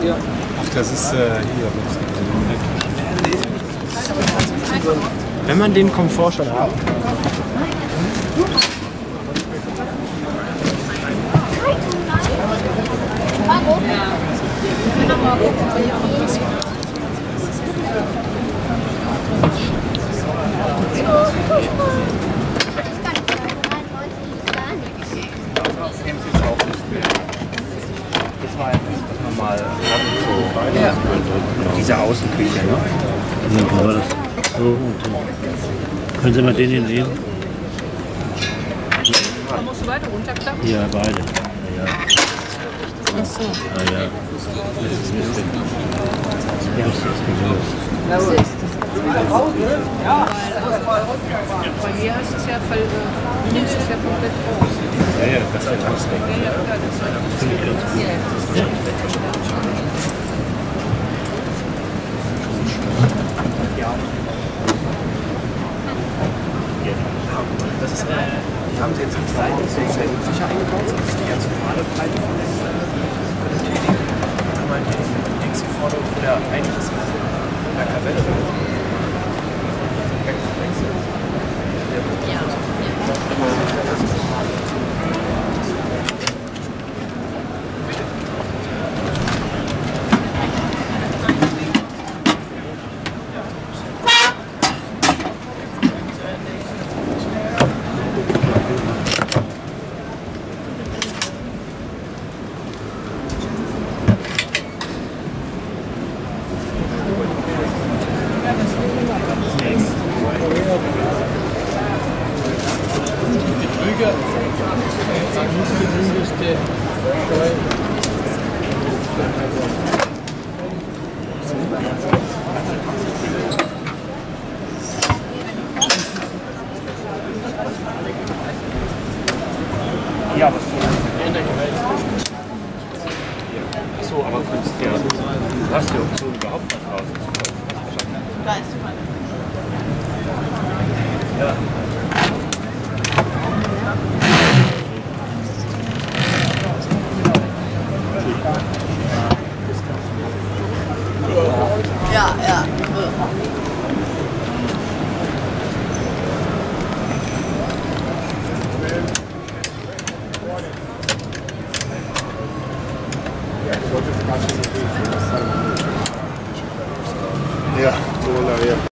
Ach, das ist hier. Wenn man den Komfort schon hat. Das war etwas, was man mal so diese Außenküche, ne? Ja, war das so und können Sie mal den hier nehmen? Musst du weiter runterklappen? Ja, beide. Ja. Achso. Ah ja. Das ist Mist. Ja, das ist Was ist das? Ja. Bei mir ist es ja voll, nimmst es ja komplett raus. Ja, ja, das ist halt Angst. Ja, das ist ja. Das ist, die haben sie jetzt nicht seitlich so in die Küche eingebaut, das ist die ganz normale Breite von der Tätigung. Einmal links die Forderung, oder eigentlich ist es in der Kavelle. Ja, was so, aber du hast die Option überhaupt was raus. Da ist Ja.